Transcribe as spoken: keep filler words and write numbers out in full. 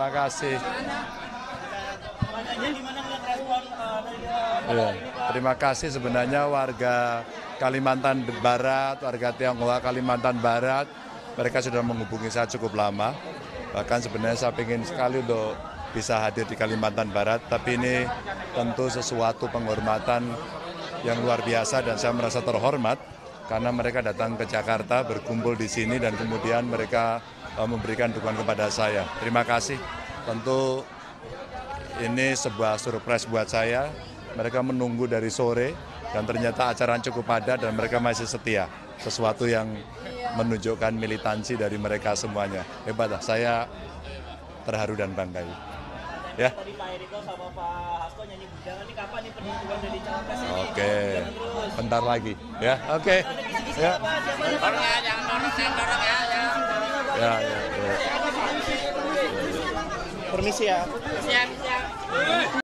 terima kasih. Ya, terima kasih sebenarnya warga Kalimantan Barat, warga Tionghoa Kalimantan Barat, mereka sudah menghubungi saya cukup lama. Bahkan sebenarnya saya ingin sekali untuk bisa hadir di Kalimantan Barat, tapi ini tentu sesuatu penghormatan yang luar biasa dan saya merasa terhormat karena mereka datang ke Jakarta, berkumpul di sini dan kemudian mereka memberikan dukungan kepada saya. Terima kasih. Tentu ini sebuah surprise buat saya. Mereka menunggu dari sore dan ternyata acara cukup padat dan mereka masih setia. Sesuatu yang menunjukkan militansi dari mereka semuanya. Hebat lah, saya terharu dan bangga. Ya. Tadi Pak Eriko sama Pak Hasto nyanyi bujangan, ini kapan nih penentuan dari cawapres ini? Oke, bentar lagi. Ya, oke. Ya. Dorong ya, jangan dorong, jangan dorong ya. Ya, ya, ya. Permisi ya. Siap, siap.